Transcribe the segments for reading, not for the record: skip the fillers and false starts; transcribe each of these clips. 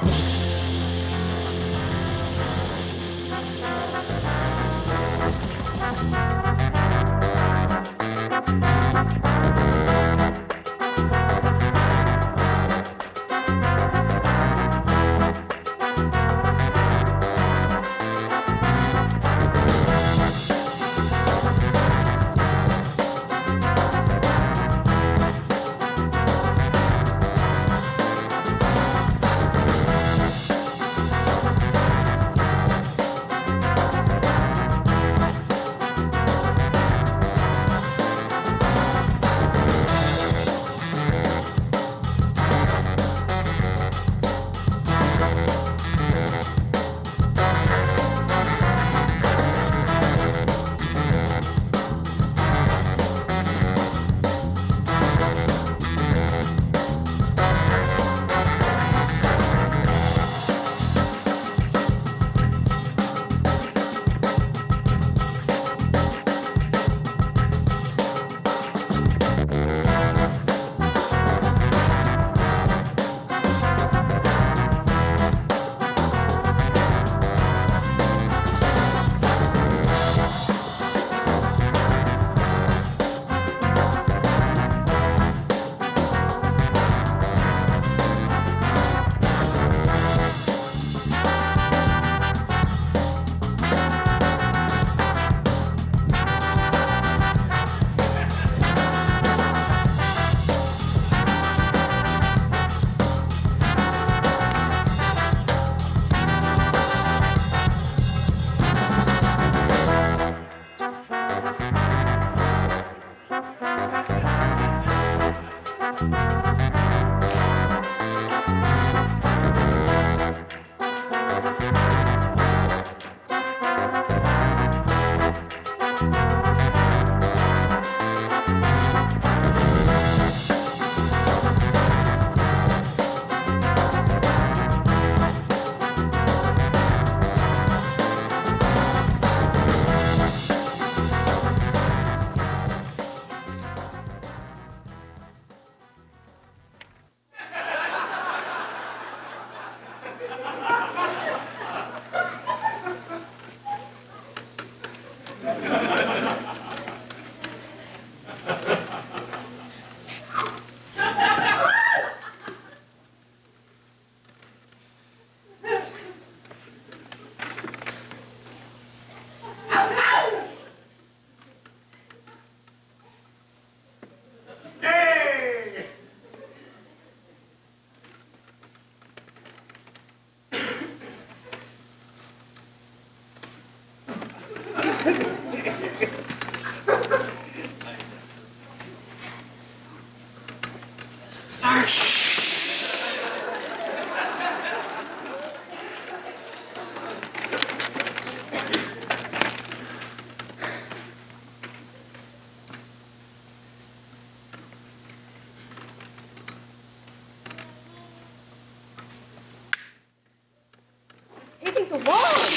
Taking so long.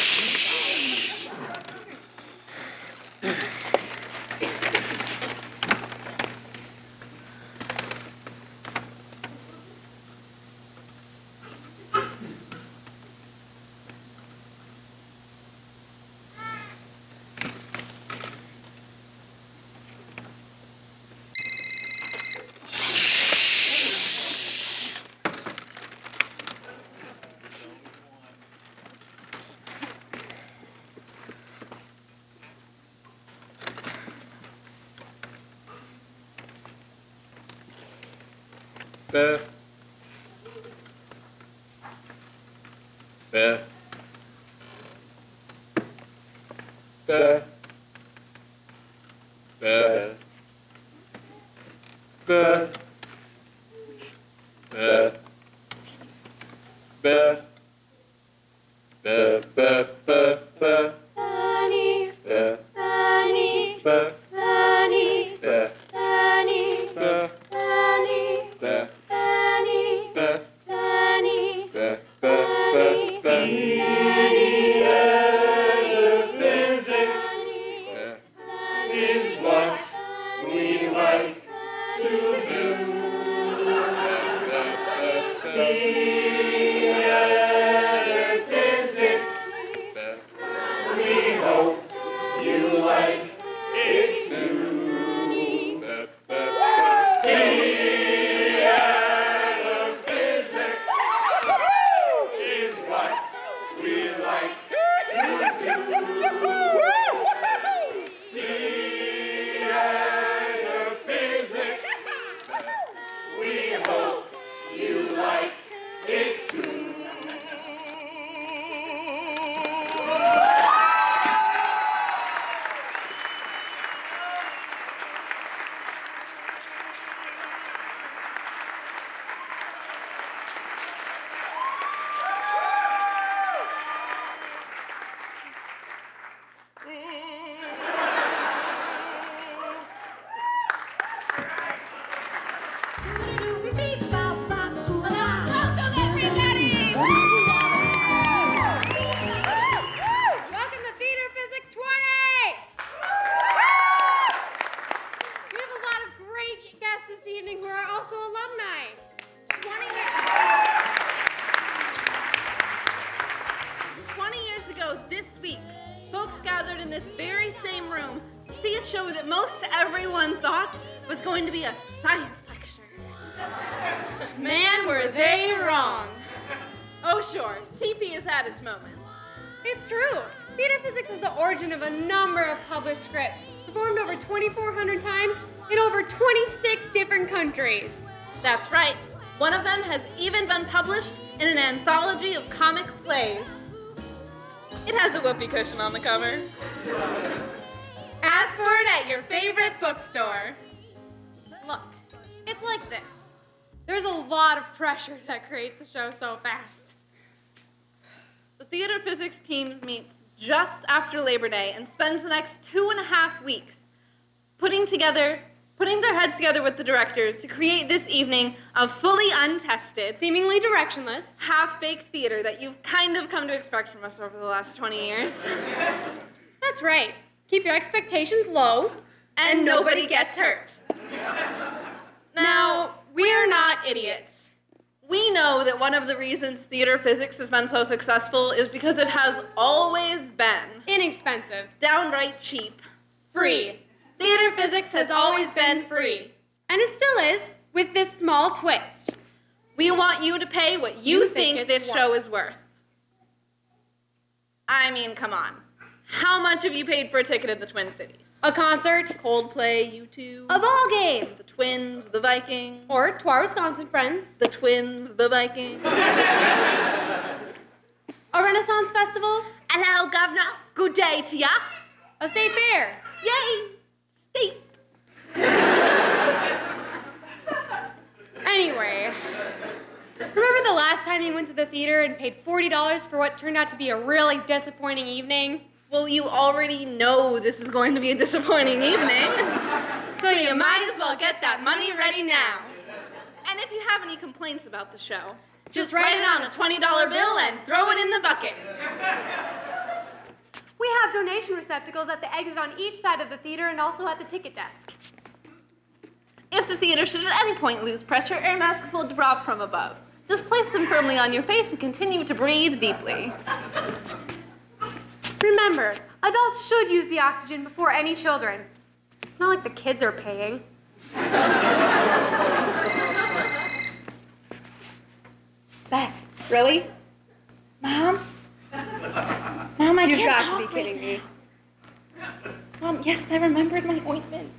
Beth. Beth. Beth. Beth. Beth. Beth. Beth. Beth. Beth. Beth. Beth. Annie. Beth. Annie. Beth. Annie. Beth. Annie. Beth. Annie. Beth. Annie. Beth. Annie. Beth. Beth. Beth. Metaphysics is what we like to do. show that most everyone thought was going to be a science lecture. Man, were they wrong. Oh, sure, TP has had its moments. It's true. Theater physics is the origin of a number of published scripts, performed over 2,400 times in over 26 different countries. That's right. One of them has even been published in an anthology of comic plays. It has a whoopee cushion on the cover. Ask for it at your favorite bookstore. Look, it's like this. There's a lot of pressure that creates the show so fast. The theater physics team meets just after Labor Day and spends the next 2.5 weeks putting their heads together with the directors to create this evening of fully untested, Seemingly directionless. half-baked theater that you've kind of come to expect from us over the last 20 years. That's right. Keep your expectations low. And nobody gets hurt. Now, we're not idiots. We know that one of the reasons theater physics has been so successful is because it has always been Inexpensive. downright cheap. Free. Theater physics has always been free. And it still is, with this small twist. We want you to pay what you think it's this worth. show is worth. I mean, come on. How much have you paid for a ticket in the Twin Cities? A concert. Coldplay, U2, A ball game. the Twins, the Vikings, Or to our Wisconsin friends. the Twins, the Vikings. A Renaissance festival. Hello, Governor. Good day to ya. A state fair. Yay, state. Anyway, remember the last time you went to the theater and paid $40 for what turned out to be a really disappointing evening? Well, you already know this is going to be a disappointing evening. So you might as well get that money ready now. And if you have any complaints about the show, just write it on a $20 bill and throw it in the bucket. We have donation receptacles at the exit on each side of the theater and also at the ticket desk. If the theater should at any point lose pressure, air masks will drop from above. Just place them firmly on your face and continue to breathe deeply. Remember, adults should use the oxygen before any children. It's not like the kids are paying. Beth, really? Mom? Mom, You've got to be kidding me. Mom, yes, I remembered my ointment.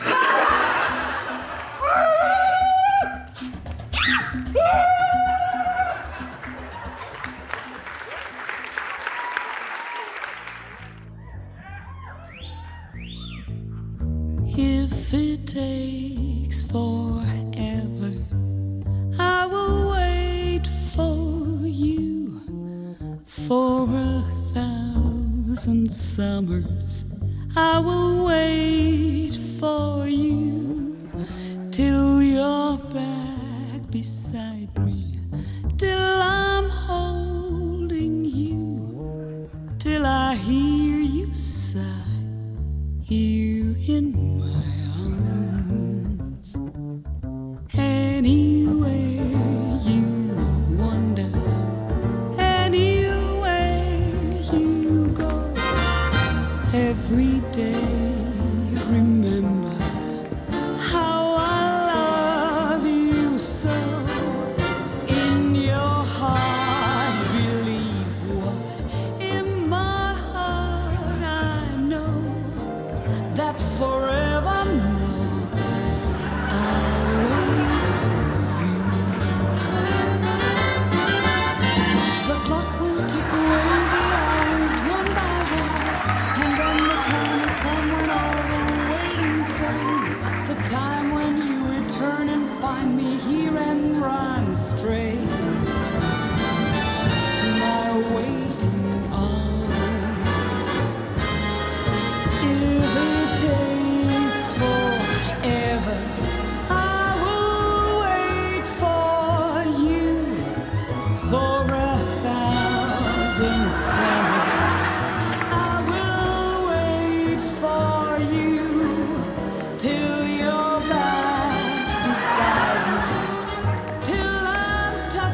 If it takes forever, I will wait for you for 1,000 summers. I will wait for you till you're back beside me, till I'm holding you, till I hear you sigh here in my arms. Anywhere you wander, anywhere you go, every day remember how I love you so. In your heart believe what in my heart I know, that forevermore I'll wait for you. The clock will tick away the hours one by one, and then the time will come when all the waiting's done. The time when you return and find me here and run straight to my waiting arms. If it takes forever, I will wait for you for 1,000 summers. I will wait for you till you're back beside me, till I'm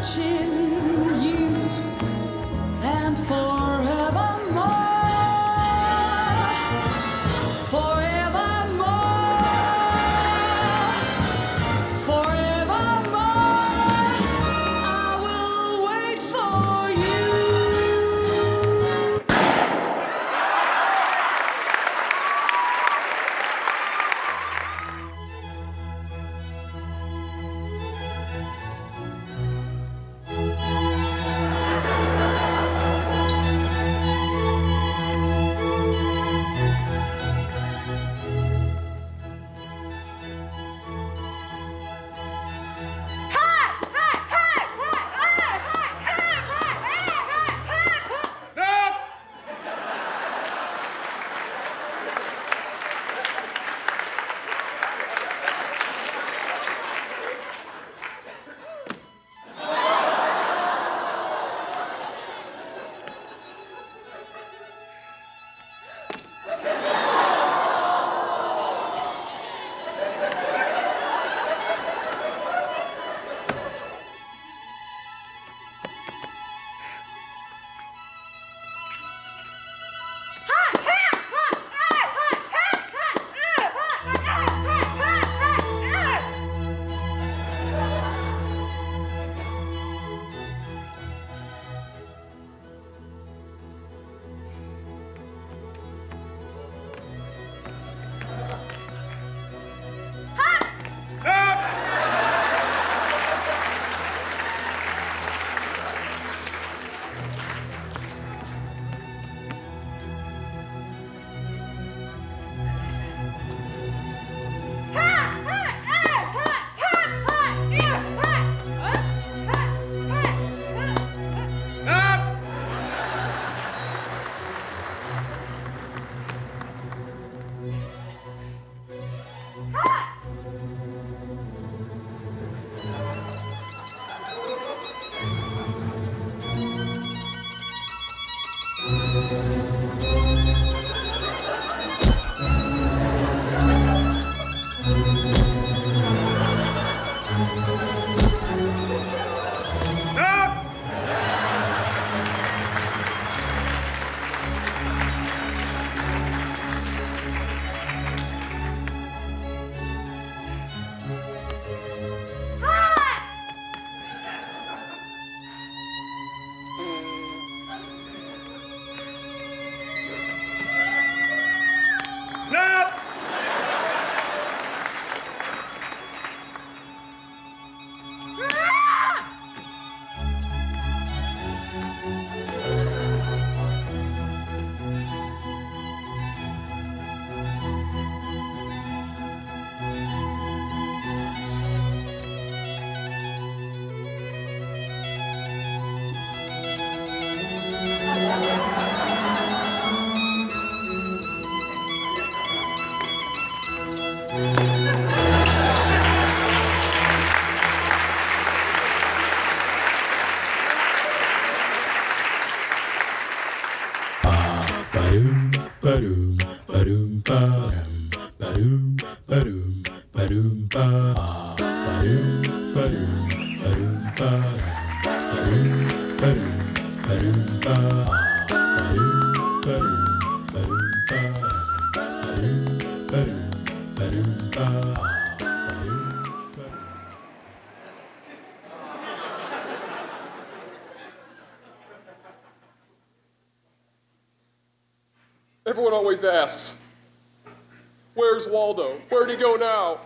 Everyone always asks, where's Waldo? Where'd he go now?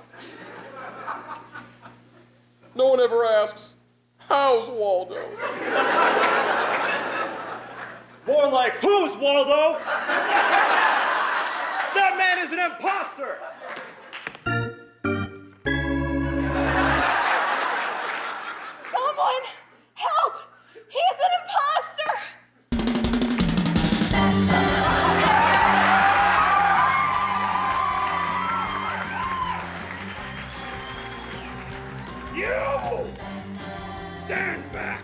No one ever asks, how's Waldo? More like, who's Waldo? That man is an imposter! Someone! Help! He's an imposter! You! Stand back!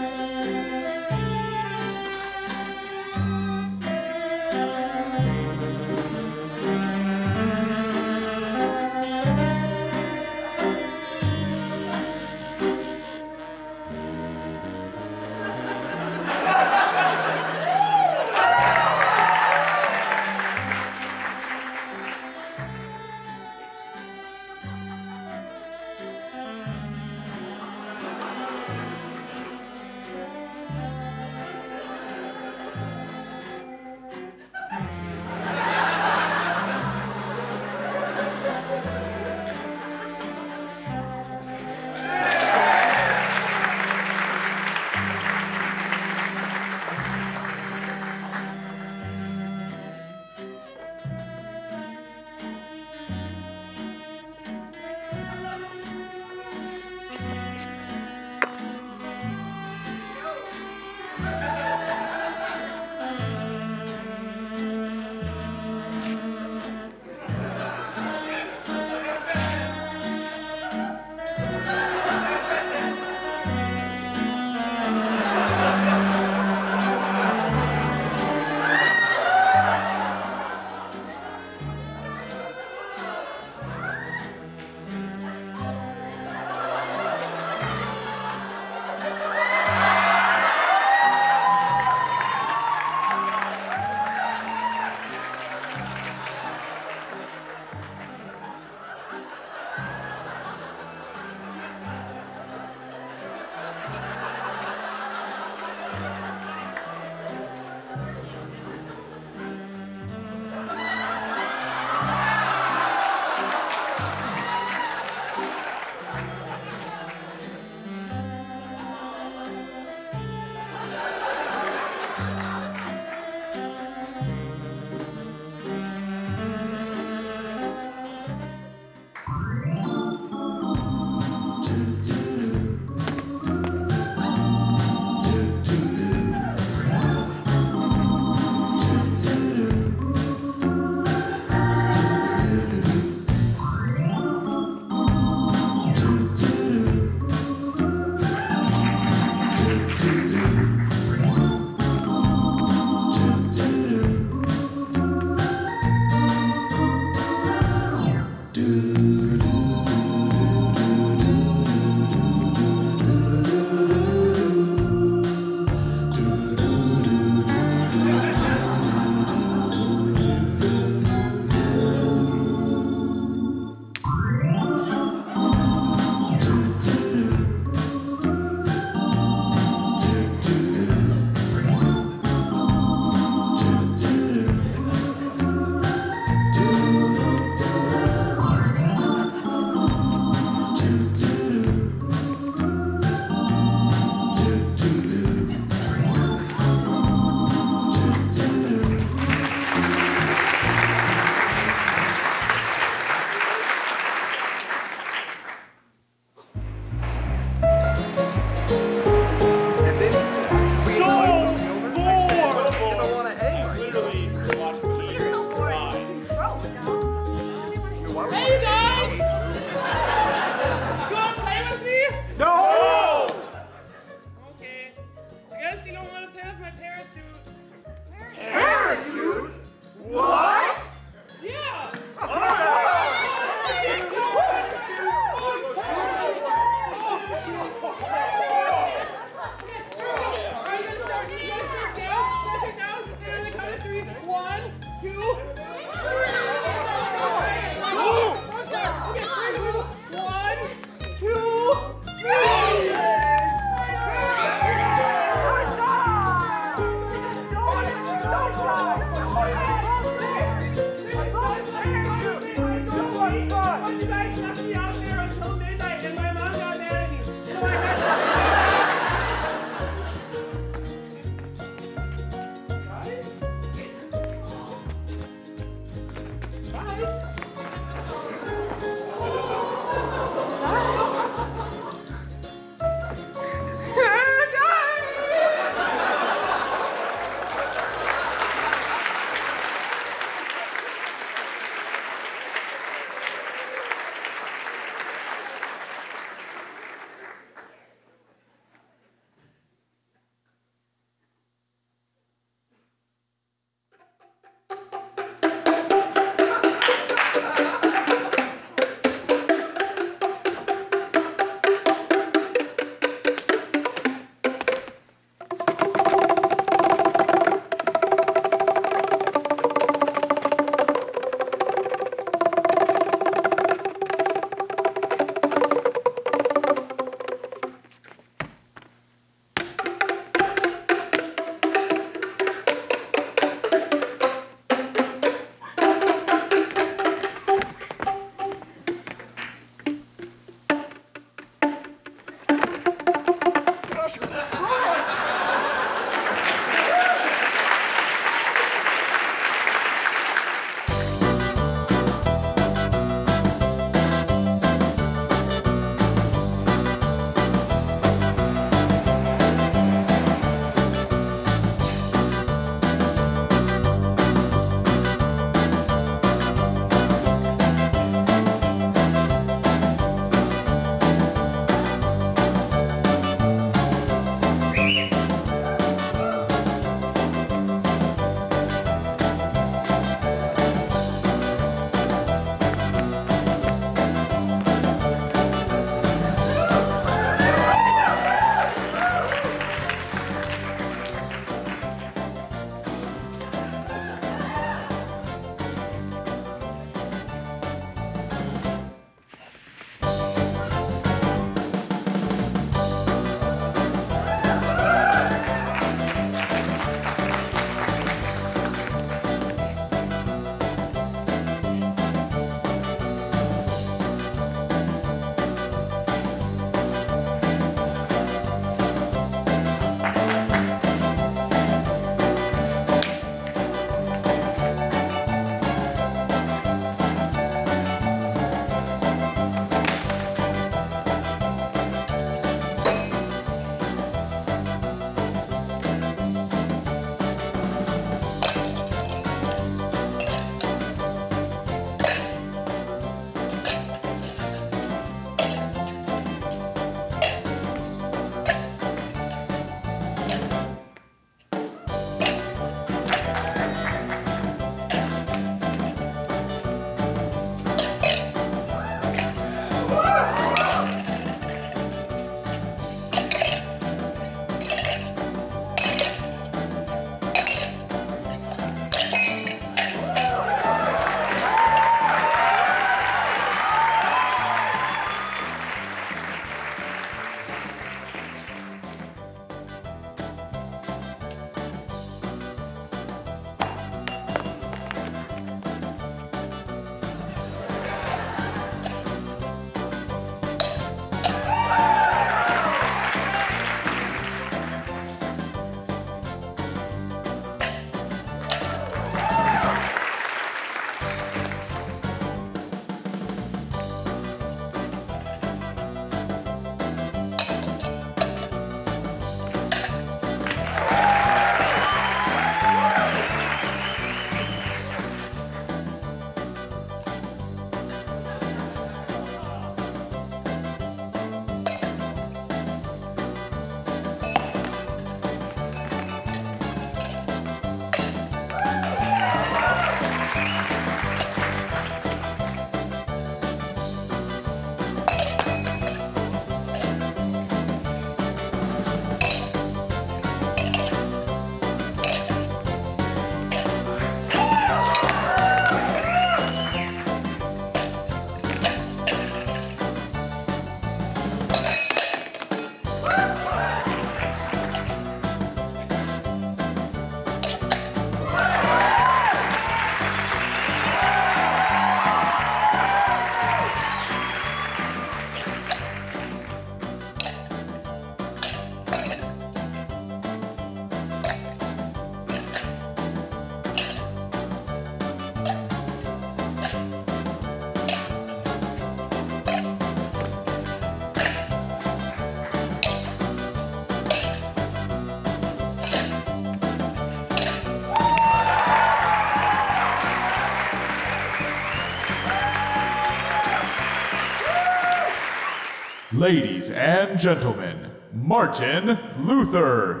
Ladies and gentlemen, Martin Luther.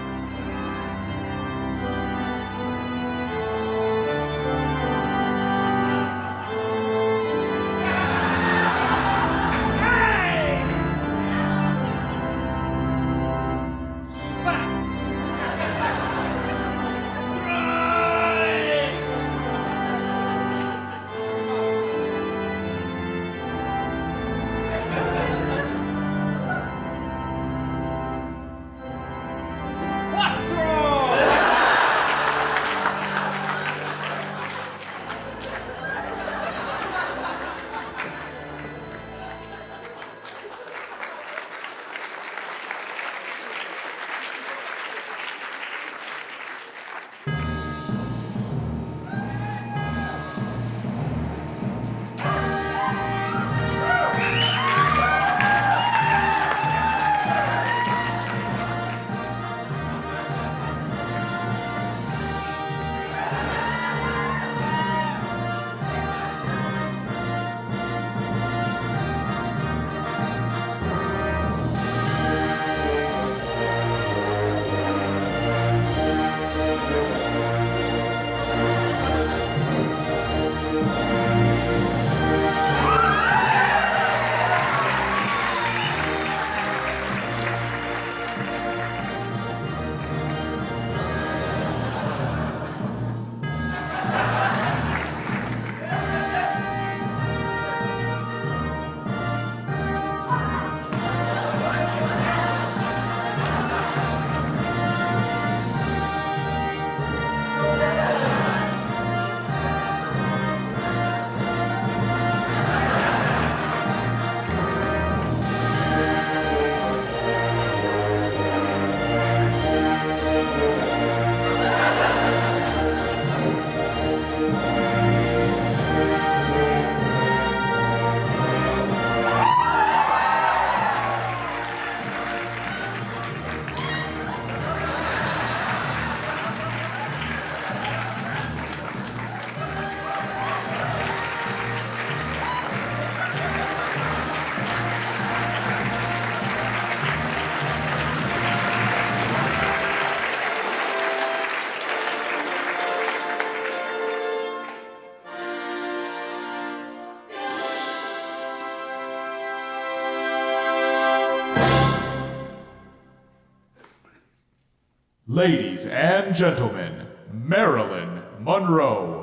Ladies and gentlemen, Marilyn Monroe.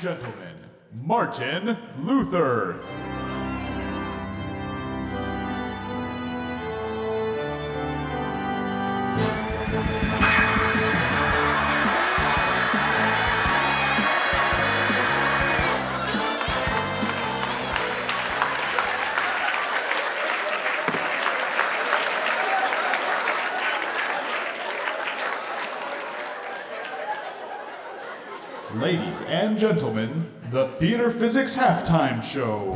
gentlemen, Martin Luther. Ladies and gentlemen, the Theater Physics Halftime Show.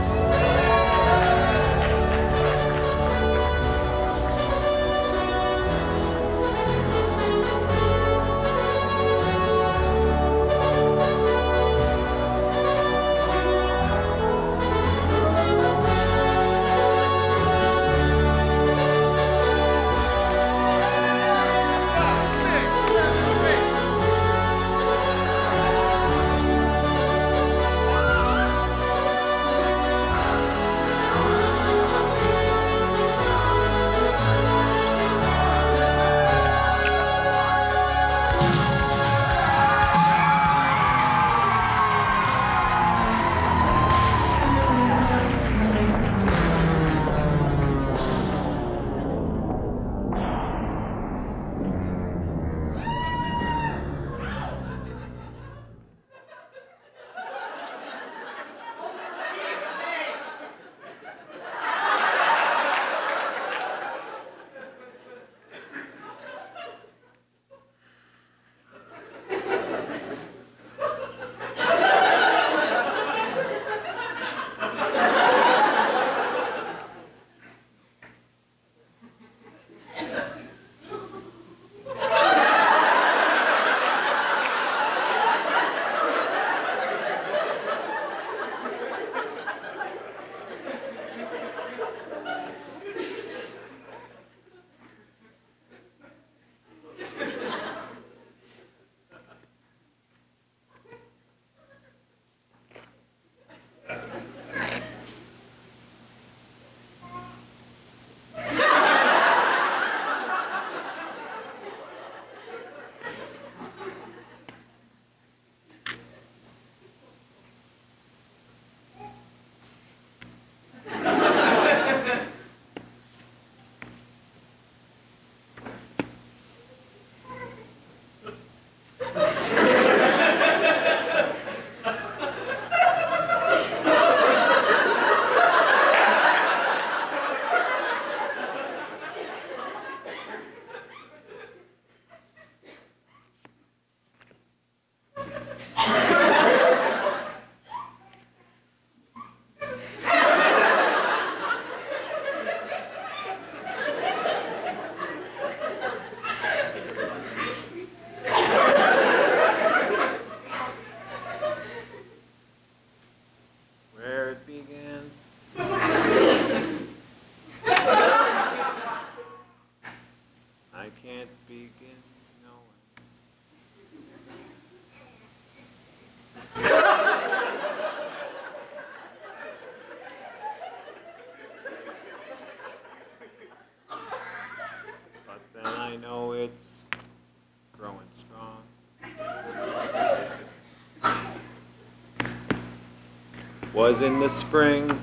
Was in the spring,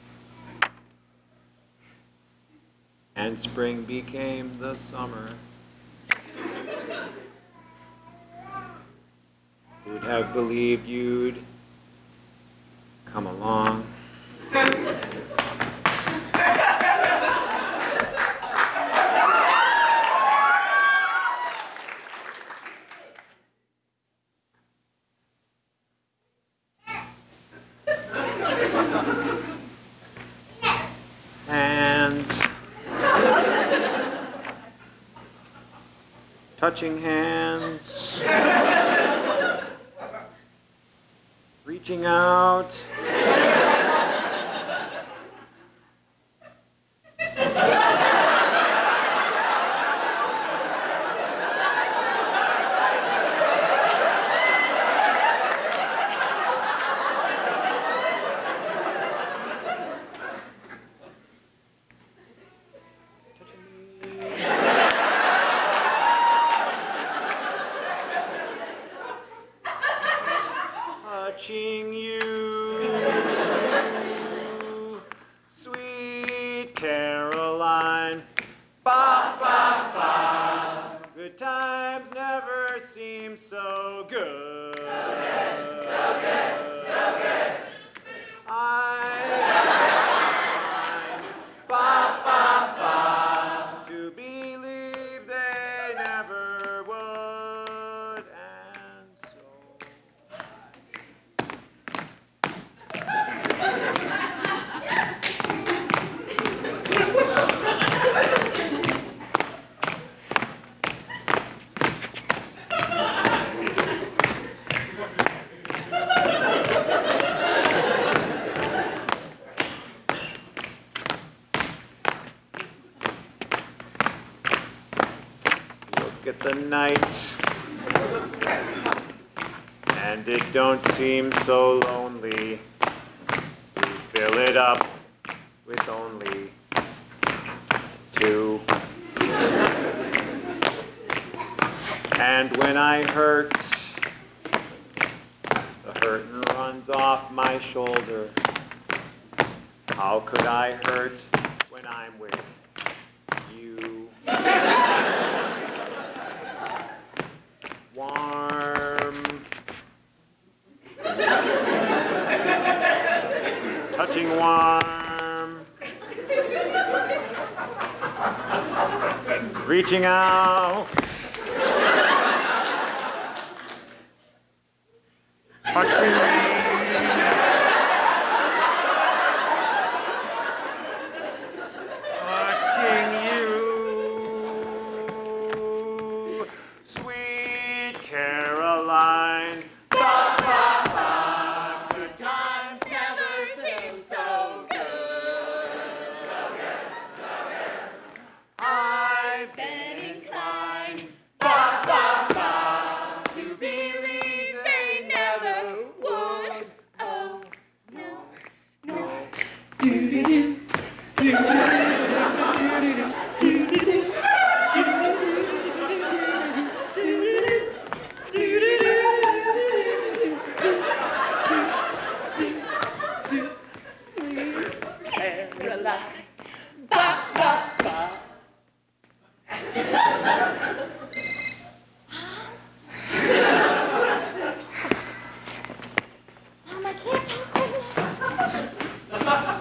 and spring became the summer. Who'd have believed you'd come along? Touching hands, reaching out, Ba, ba, ba. Good times never seem so good. So good, so good, so good. Ba, ba, ba. To believe they never would, and so. Look at the night, and it don't seem so lonely. We fill it up with only two. And when I hurt, the hurtin' runs off my shoulder. How could I hurt when I'm with you? Warm, touching warm, reaching out, touching me. Touching you, sweet Caroline. Ba, ba, ba. Good times never seem so good. So good, so good. I've been inclined, ba, ba, ba, to believe they never would. Oh, no, no. Caroline. Ba, ba, ba. Mom, I can't talk right now.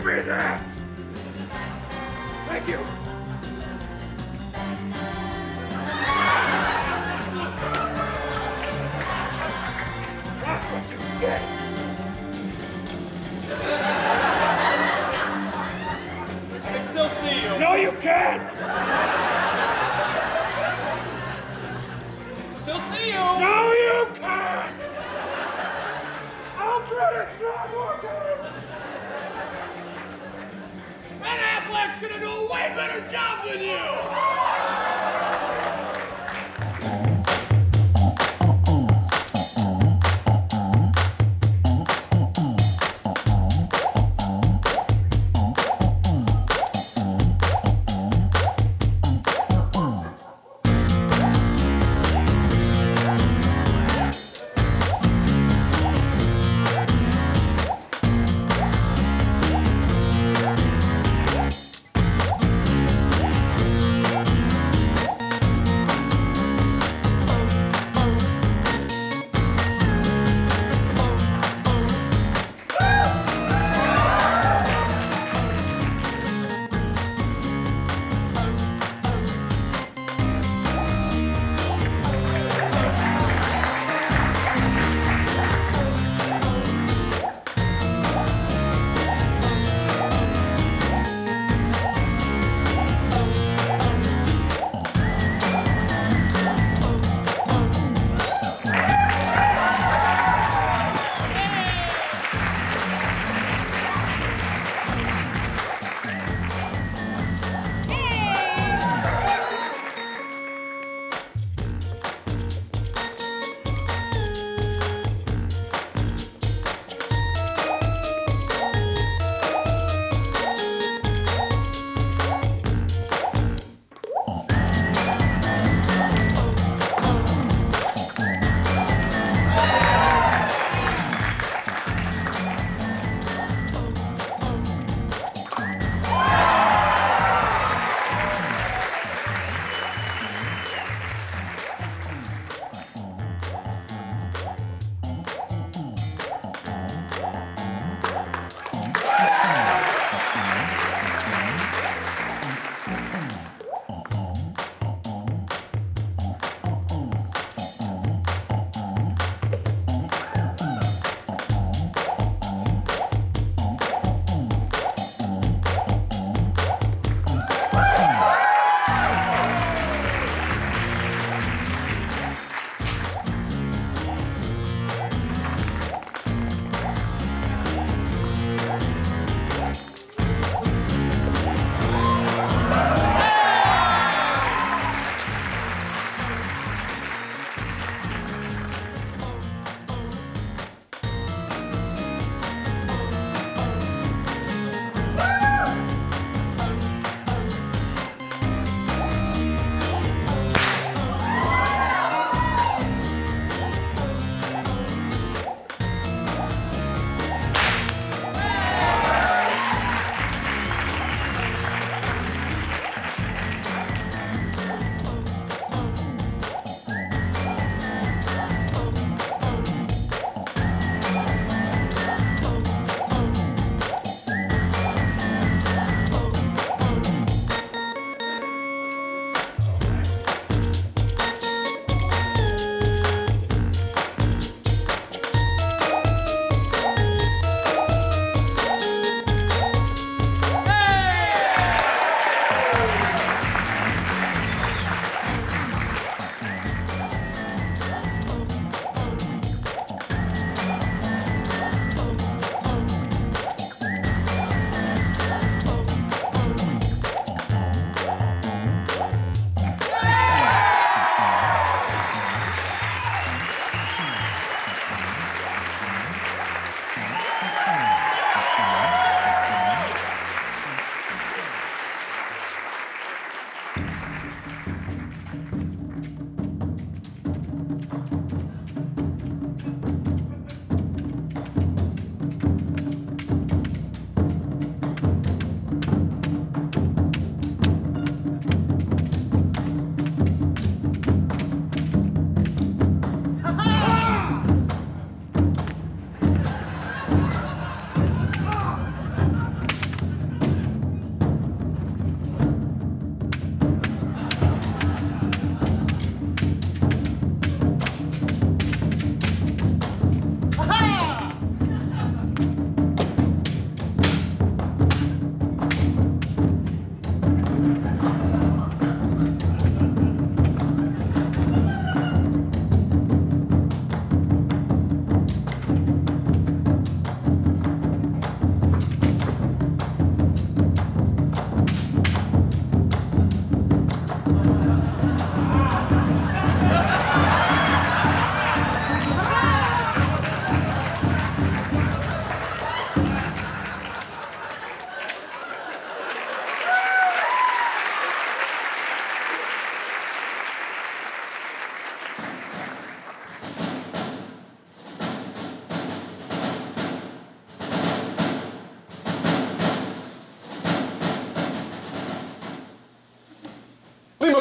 me that! Thank you. That's what you get. I can still see you. No, you can't! Still see you. No, you can't! Alfred, it's not working! Ben Affleck's gonna do a way better job than you!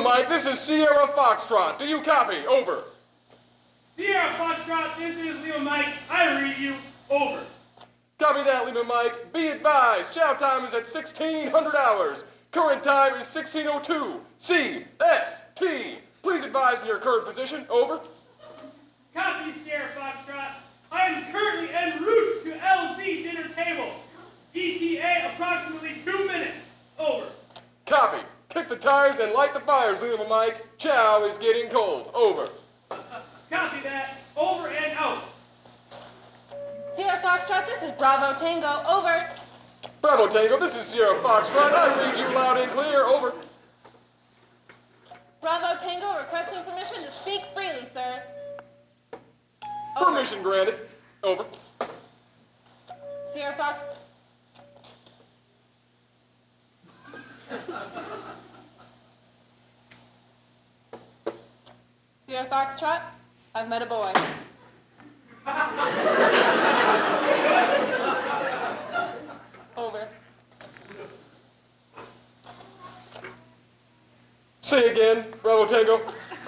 Mike, this is Sierra Foxtrot. Do you copy? Over. Sierra Foxtrot, this is Lima Mike. I read you. Over. Copy that, Lima Mike. Be advised, chow time is at 1600 hours. Current time is 1602. CST. Please advise in your current position. Over. Copy, Sierra Foxtrot. I am currently en route to LZ dinner table. ETA approximately 2 minutes. Over. Copy. Kick the tires and light the fires, Lima Mike. Chow is getting cold. Over. Copy that. Over and out. Sierra Foxtrot, this is Bravo Tango. Over. Bravo Tango, this is Sierra Foxtrot. I read you loud and clear. Over. Bravo Tango requesting permission to speak freely, sir. Permission granted. Over. Sierra Fox. Sierra Foxtrot, I've met a boy. Over. Say again, Bravo Tango.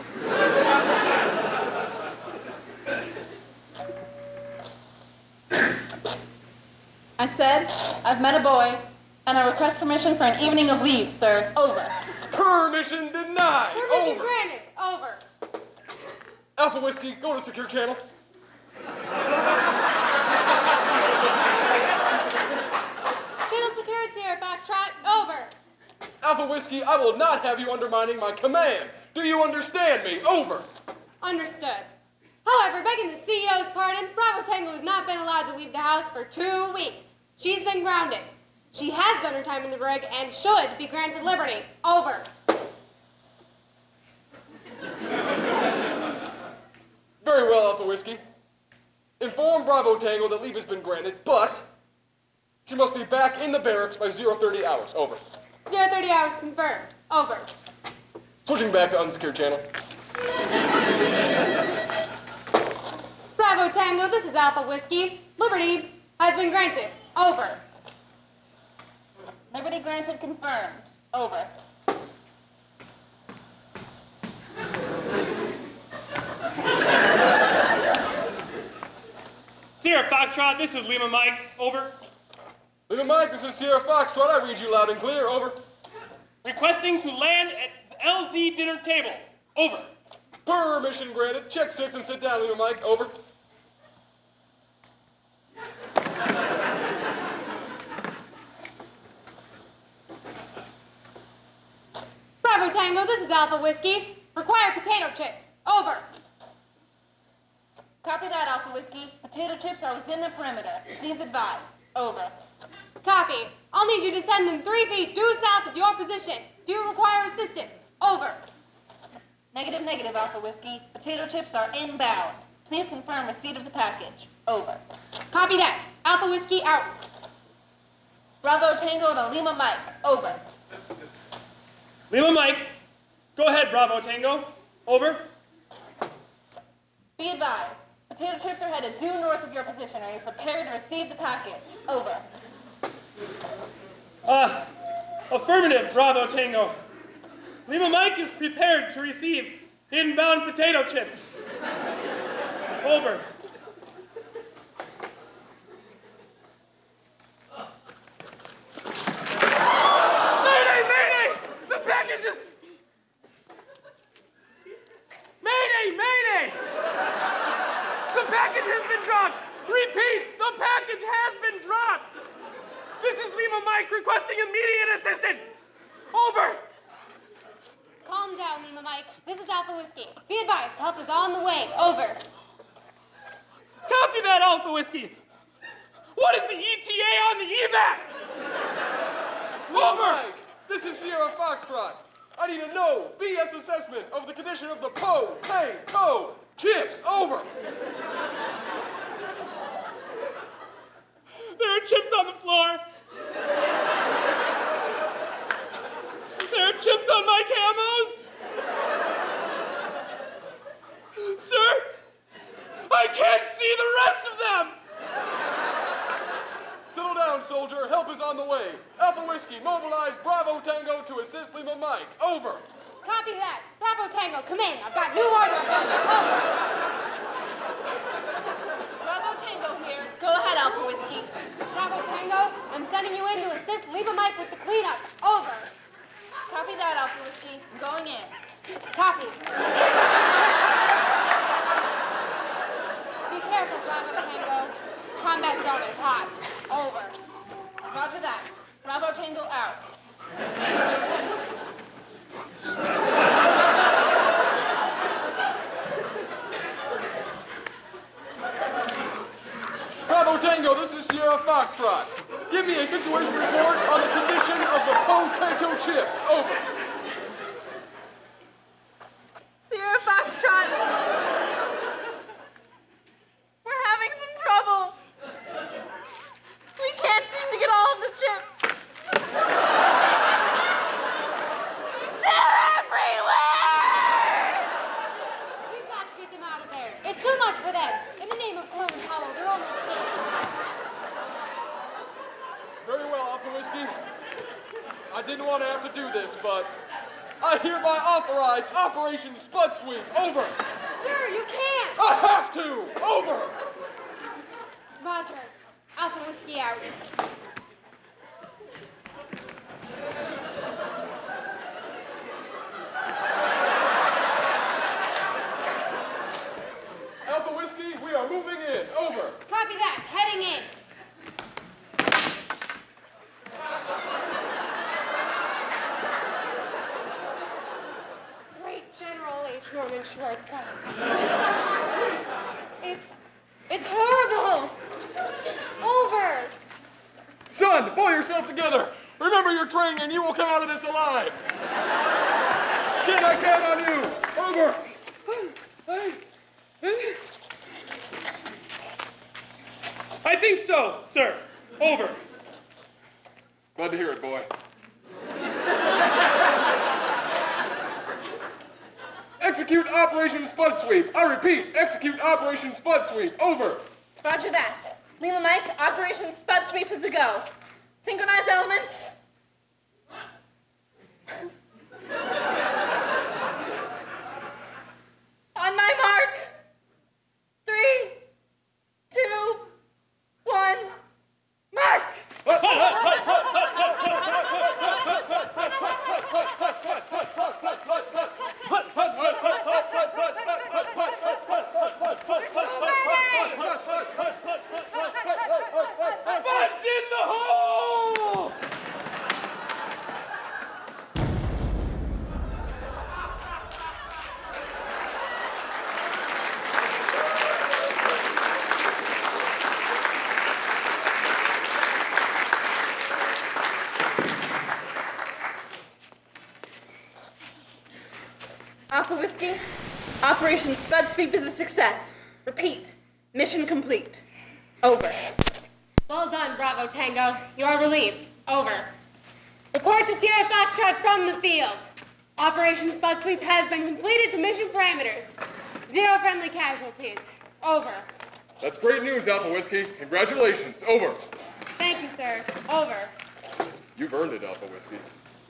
I said, I've met a boy, and I request permission for an evening of leave, sir. Over. Permission denied. Permission Over. granted. Over. Alpha Whiskey, go to secure channel. Channel secured, Sierra Foxtrot. Over. Alpha Whiskey, I will not have you undermining my command. Do you understand me? Over. Understood. However, begging the CEO's pardon, Bravo Tango has not been allowed to leave the house for 2 weeks. She's been grounded. She has done her time in the brig and should be granted liberty. Over. Very well, Alpha Whiskey. Inform Bravo Tango that leave has been granted, but she must be back in the barracks by 0:30 hours. Over. 0:30 hours confirmed. Over. Switching back to unsecured channel. Bravo Tango, this is Alpha Whiskey. Liberty has been granted. Over. Liberty granted confirmed. Over. Sierra Foxtrot, this is Lima Mike. Over. Lima Mike, this is Sierra Foxtrot. I read you loud and clear. Over. Requesting to land at LZ dinner table. Over. Permission granted. Check 6 and sit down, Lima Mike. Over. Bravo Tango, this is Alpha Whiskey. Require potato chips. Over. Copy that, Alpha Whiskey. Potato chips are within the perimeter. Please advise. Over. Copy. I'll need you to send them 3 feet due south of your position. Do you require assistance? Over. Negative, negative, Alpha Whiskey. Potato chips are inbound. Please confirm receipt of the package. Over. Copy that. Alpha Whiskey out. Bravo Tango to Lima Mike. Over. Lima Mike. Go ahead, Bravo Tango. Over. Be advised. Potato chips are headed due north of your position. Are you prepared to receive the package? Over. Affirmative, Bravo Tango. Lima Mike is prepared to receive inbound potato chips. Over. Mayday! Mayday! The package is... Mayday! Mayday! The package has been dropped! Repeat, the package has been dropped! This is Lima Mike requesting immediate assistance! Over! Calm down, Lima Mike. This is Alpha Whiskey. Be advised, help is on the way. Over. Copy that, Alpha Whiskey. What is the ETA on the evac? Over! Mike, this is Sierra Foxtrot. I need a no BS assessment of the condition of the potato chips. Over! There are chips on the floor. There are chips on my camos. Sir, I can't see the rest of them. Settle down, soldier. Help is on the way. Alpha Whiskey, mobilize Bravo Tango to assist Lima Mike. Over. Copy that. Bravo Tango, come in. I've got new orders for you. Over. Bravo Tango here. Go ahead, Alpha Whiskey. Bravo Tango, I'm sending you in to assist Lima Mike with the cleanup. Over. Copy that, Alpha Whiskey. Going in. Copy. Be careful, Bravo Tango. Combat zone is hot. Over. Roger that. Bravo Tango out. Bravo Tango, this is Sierra Foxtrot. Give me a situation report on the condition of the potato chips. Over. Sierra Foxtrot. We're having some trouble. We can't seem to get all of the chips. They're everywhere! We've got to get them out of there. It's too much for them. In the name of Cloven Hollow, they're only kids. Very well, Alpha Whiskey. I didn't want to have to do this, but I hereby authorize Operation Spud Sweep. Over. Sir, you can't. I have to. Over. Roger. Alpha Whiskey out. Alpha Whiskey, we are moving in. Over. Copy that. Heading in. Great General H. Norman Schwarzkopf. It's horrible. Over. Son, pull yourself together. Remember your training and you will come out of this alive. Kid, I count on you. Over. I think so, sir. Over. Glad to hear it, boy. Execute Operation Spud Sweep. I repeat, execute Operation Spud Sweep. Over. Roger that. Lima Mike, Operation Spud Sweep is a go. Synchronize elements. On my mark. 3, 2, 1, mark! Spud's in the hole! Alpha Whiskey, Operation Spud Sweep is a success. Repeat, mission complete. Over. Well done, Bravo Tango. You are relieved. Over. Report to Sierra Foxtrot from the field. Operation Spud Sweep has been completed to mission parameters. 0 friendly casualties. Over. That's great news, Alpha Whiskey. Congratulations. Over. Thank you, sir. Over. You've earned it, Alpha Whiskey.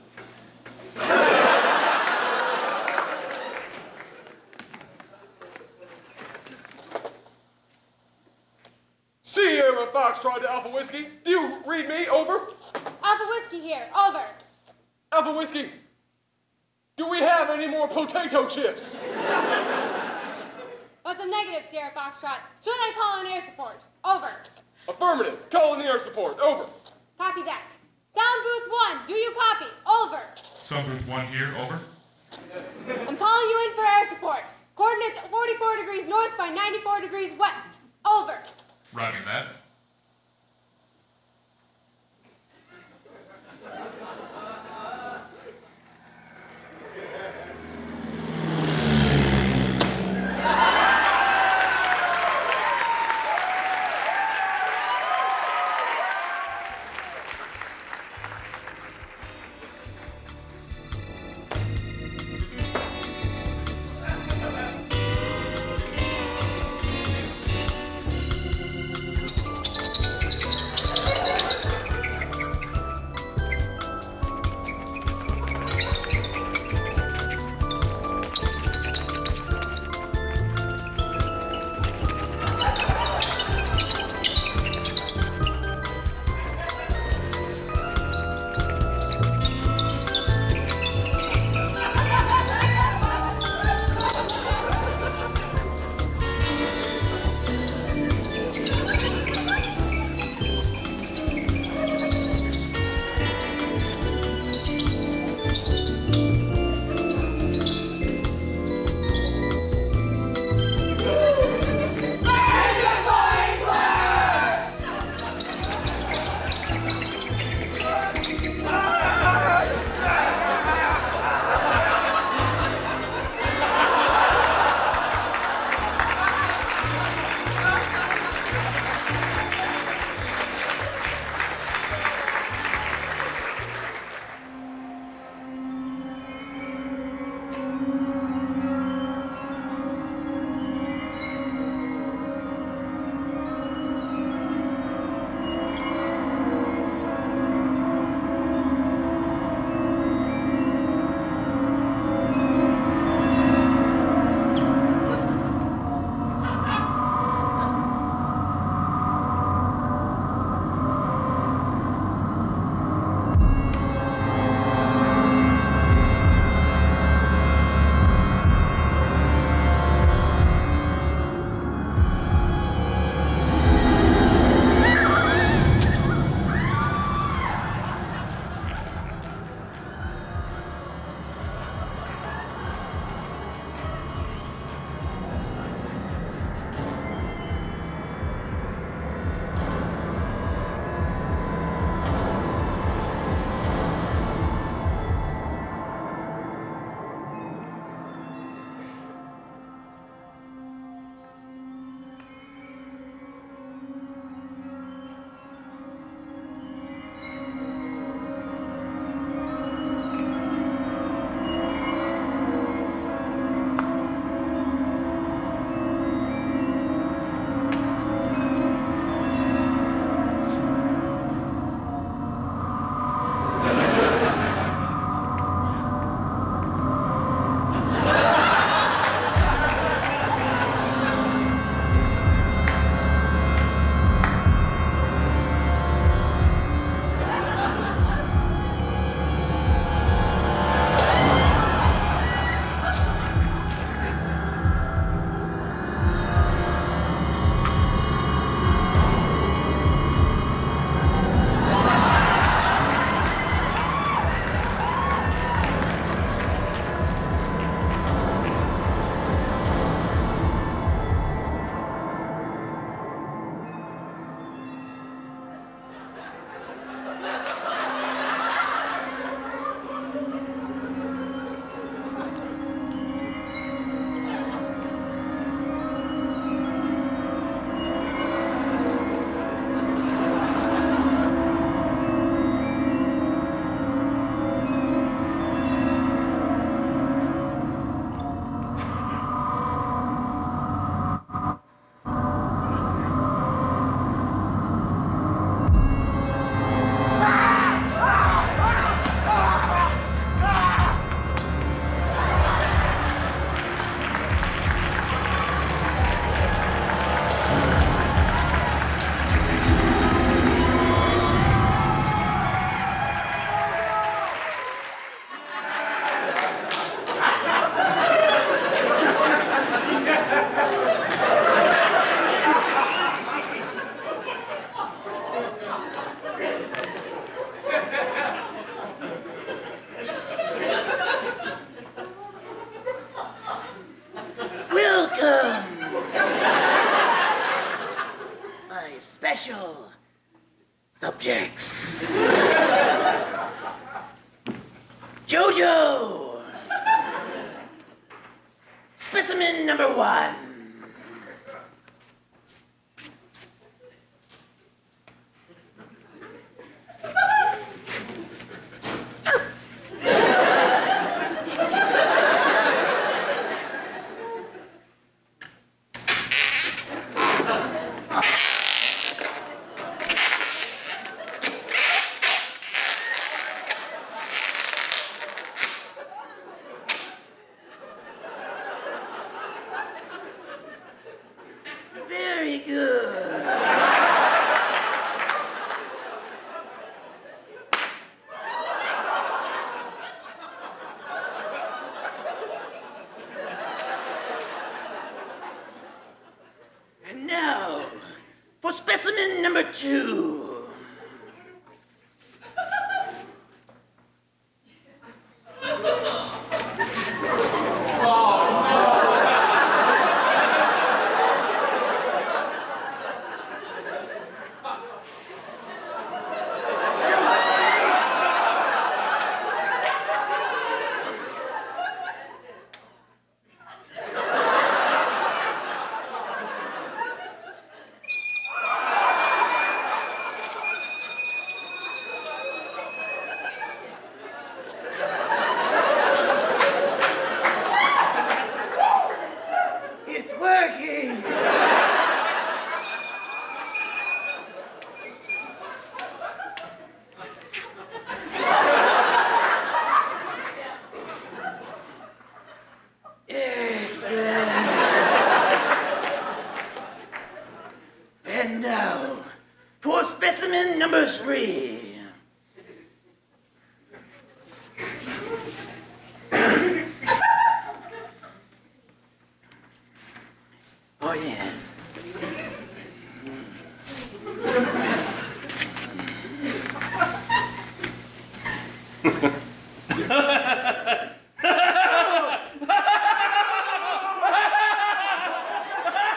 Sierra Foxtrot to Alpha Whiskey. Do you read me? Over. Alpha Whiskey here. Over. Alpha Whiskey, do we have any more potato chips? That's a negative, Sierra Foxtrot. Should I call in air support? Over. Affirmative. Call in the air support. Over. Copy that. Sound booth 1, do you copy? Over. Sound booth 1 here, over. I'm calling you in for air support. Coordinates 44 degrees north by 94 degrees west. Over. Roger that. special subjects. Jojo. Specimen number 1. Very good. And now, for specimen number 2. It's working! Excellent! And now, for specimen number 3. Oh, yeah.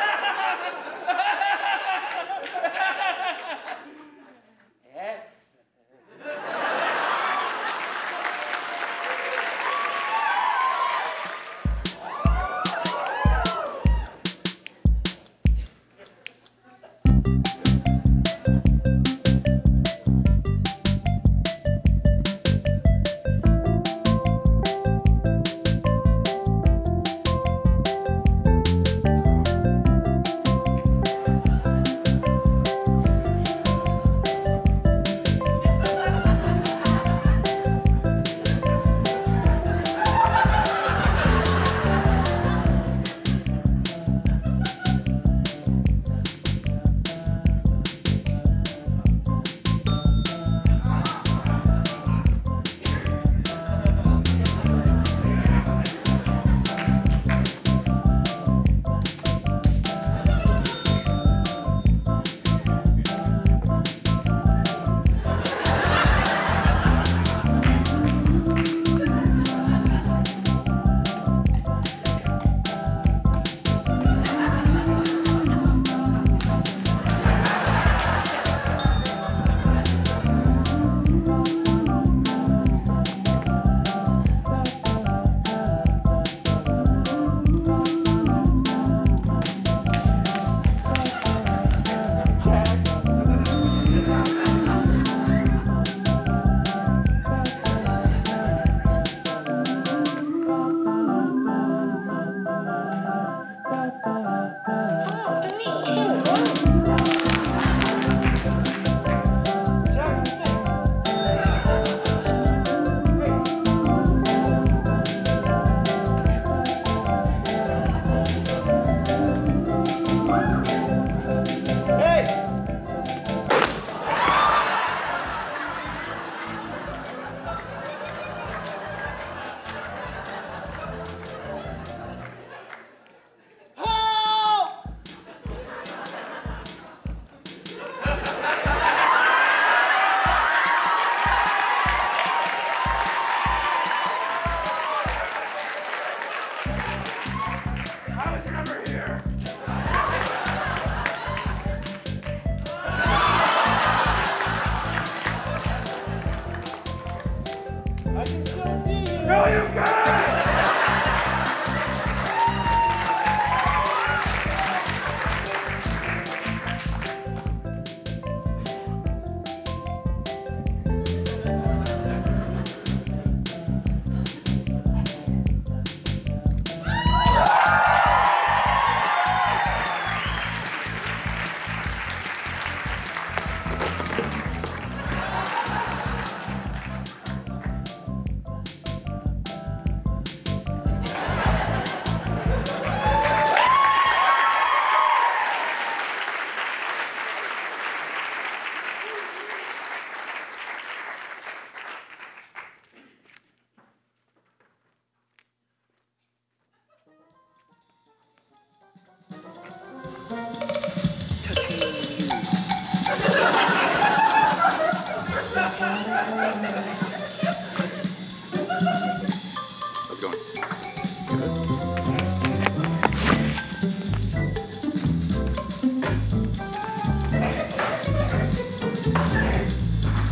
Excellent.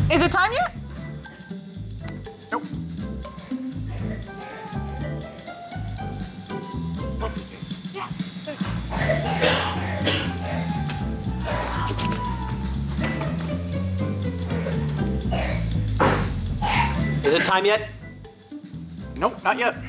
Is it time yet? Nope. Is it time yet? Nope, not yet.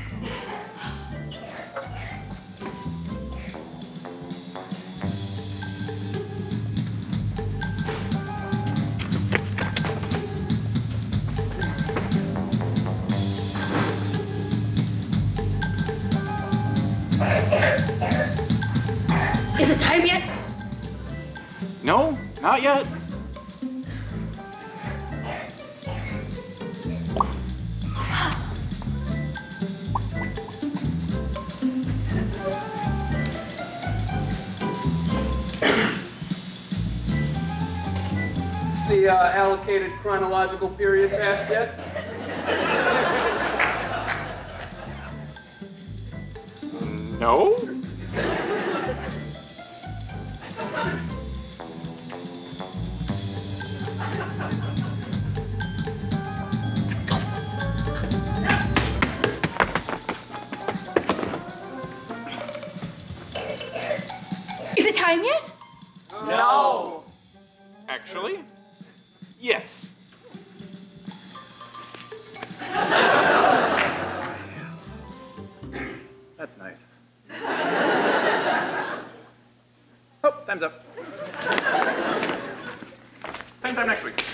Is it time yet? No, not yet. The allocated chronological period passed yet? No? Is it time yet? No. Actually, yes. That's nice. Oh, time's up. Same time next week.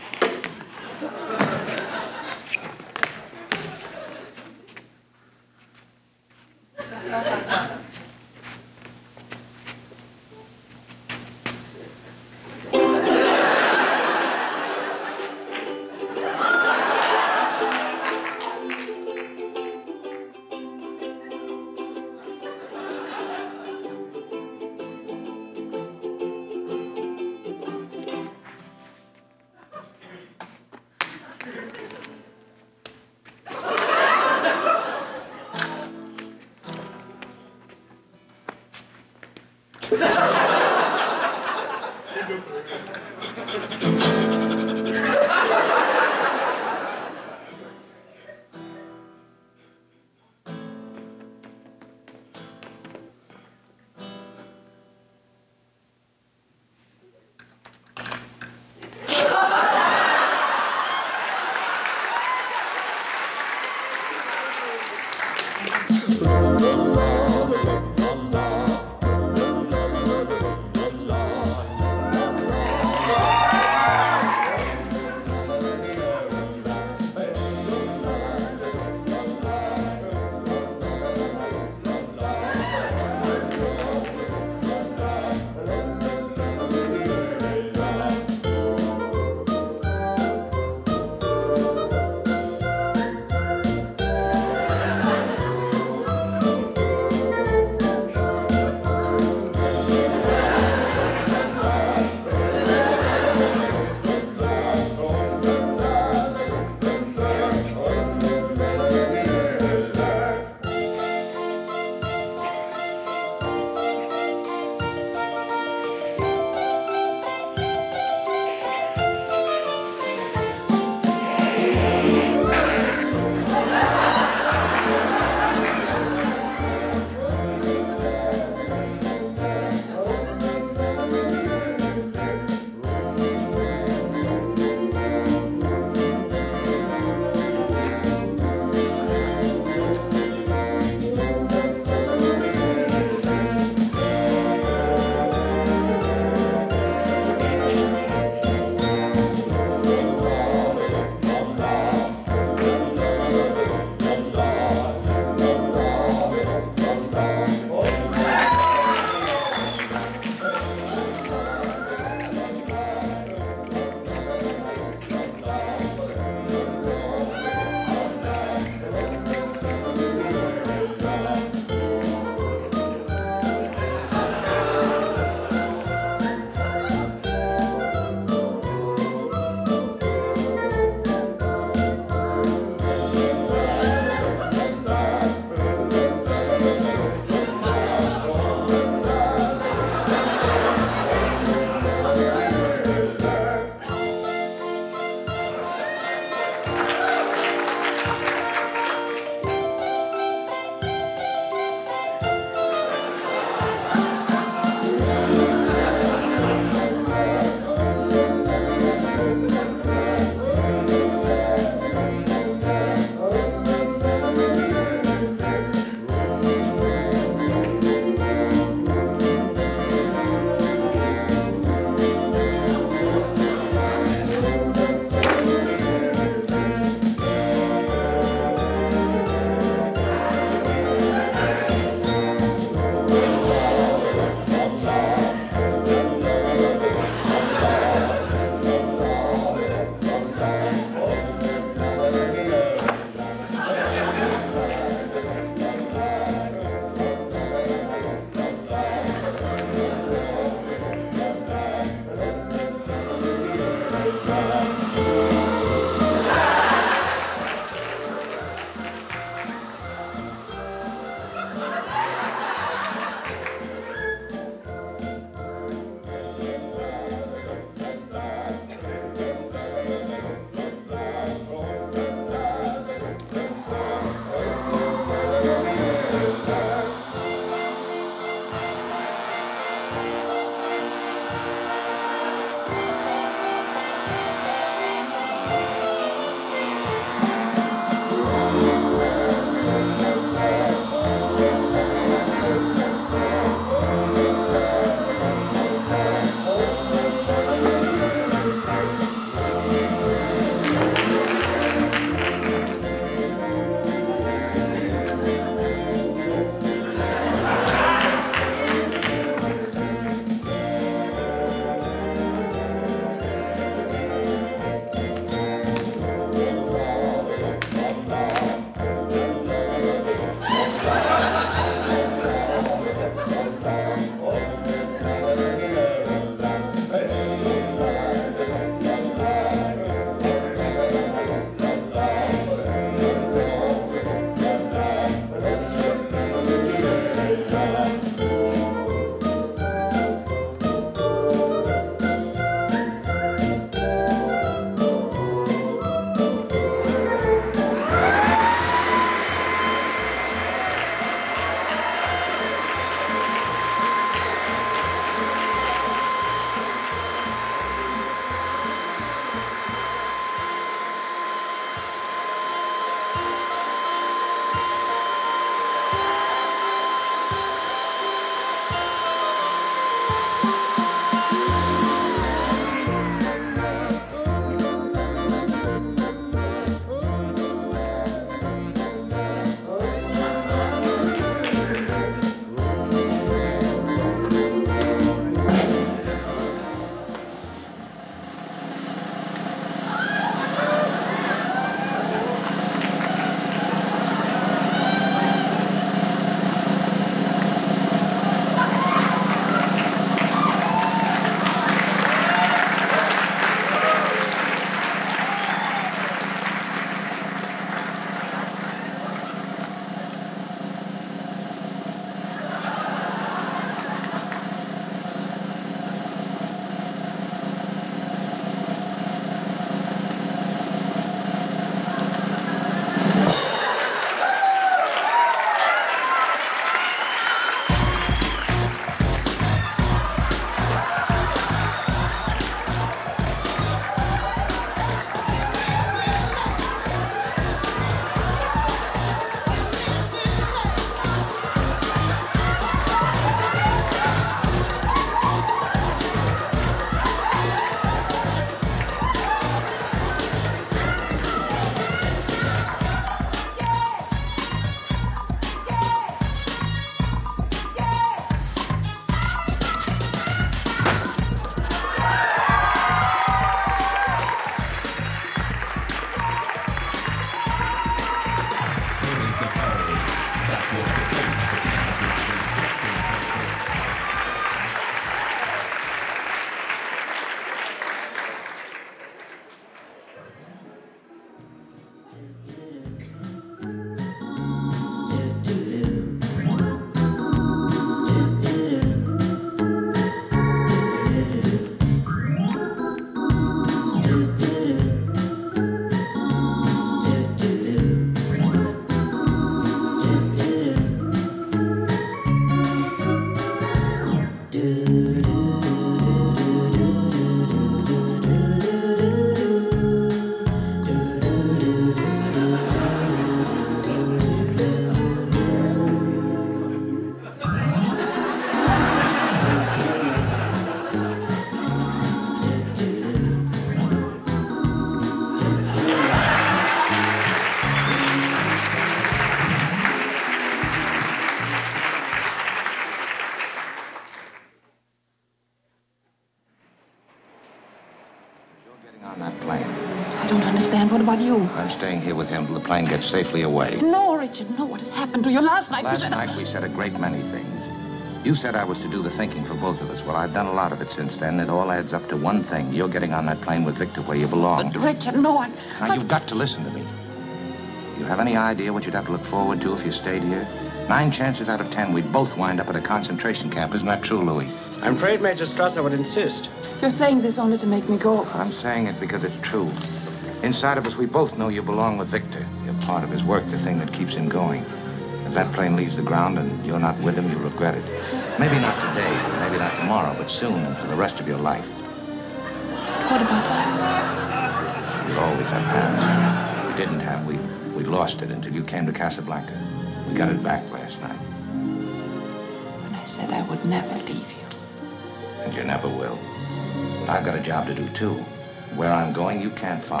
On that plane. I don't understand. What about you? I'm staying here with him till the plane gets safely away. No, Richard, no. What has happened to you last night? Last night we said a great many things. You said I was to do the thinking for both of us. Well, I've done a lot of it since then. It all adds up to one thing. You're getting on that plane with Victor where you belong. But, Richard, no, Now, you've got to listen to me. You have any idea what you'd have to look forward to if you stayed here? 9 chances out of 10, we'd both wind up at a concentration camp. Isn't that true, Louis? I'm afraid Major Strasser would insist. You're saying this only to make me go. I'm saying it because it's true. Inside of us, we both know you belong with Victor. You're part of his work, the thing that keeps him going. If that plane leaves the ground and you're not with him, you'll regret it. Maybe not today, maybe not tomorrow, but soon and for the rest of your life. What about us? We'll always have past. We didn't have. We lost it until you came to Casablanca. We got it back last night. When I said I would never leave you. And you never will. But I've got a job to do, too. Where I'm going, you can't follow.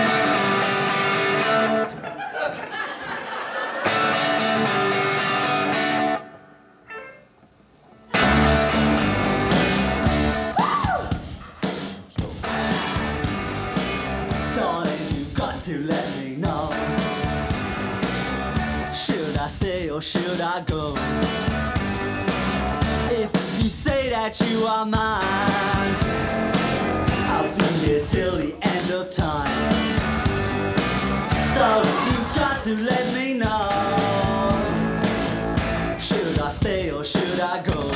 Darling, you got to let me know. Should I stay or should I go? If you say that you are mine, I'll be here till the end of time. So you got to let me know. Should I stay or should I go?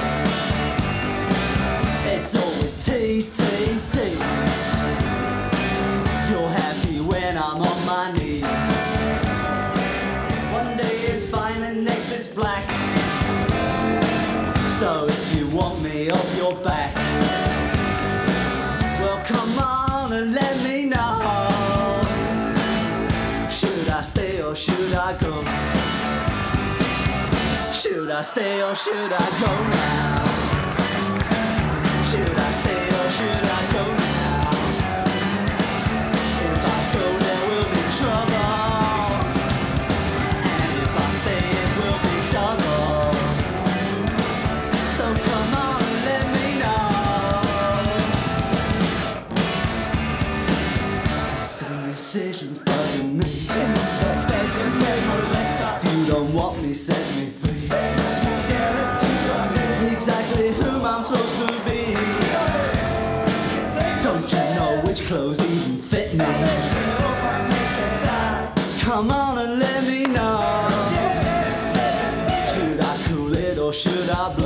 It's always tease, tease, tease. You're happy when I'm on my knees. One day it's fine and next it's black. So if you want me off your back, well come on and let me know. Should I stay or should I go? Should I stay or should I go now? Should I stay or should I go now? If I go there will be trouble, and if I stay it will be double. So come on and let me know. Some decisions bugging me. If you don't want me, set me free. Exactly whom I'm supposed to be. Don't you know which clothes even fit me? Come on and let me know. Should I cool it or should I blow?